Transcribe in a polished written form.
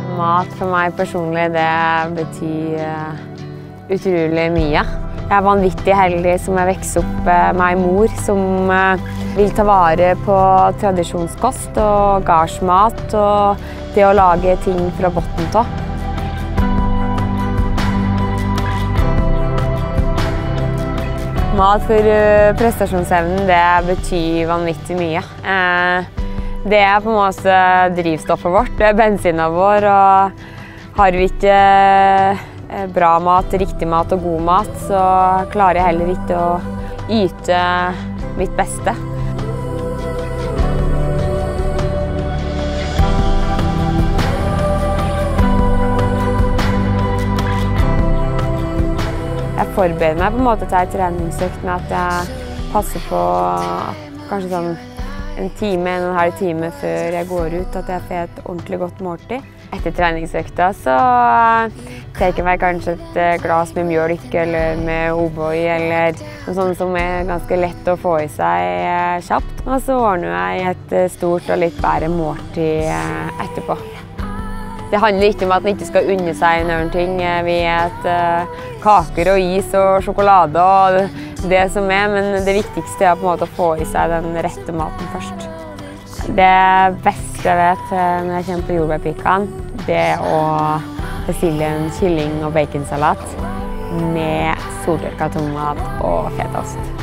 Mat for meg personlig, det betyr utrolig mye. Jeg er vanvittig heldig som jeg vokser opp med en mor som vil ta vare på tradisjonskost og gardsmat og det å lage ting fra bunnen av. Mat for prestasjonsevnen, det betyr vanvittig mye. Det er på en måte drivstoffet vårt, det er bensinen vår, og har vi ikke bra mat, riktig mat og god mat, så klarer jeg heller ikke å yte mitt beste. Jeg forbereder meg på en måte til en treningsøkt med at jeg passer på kanskje sånn en og en halv time før jeg går ut, at jeg får et ordentlig godt måltid. Etter treningsøkta så tar jeg meg kanskje et glass med mjølk eller med O'boy eller noe sånt som er ganske lett å få i seg kjapt. Og så ordner jeg et stort og litt bedre måltid etterpå. Det handler ikke om at man ikke skal unne seg noen ting. Vi spiser kaker og is og sjokolade og det som er, men det viktigste er på en måte å få i seg den rette maten først. Det beste jeg vet når jeg kommer på jordbærpikkan, det er å bestille en kylling- og baconsalat med soltørka tomat og fetaost.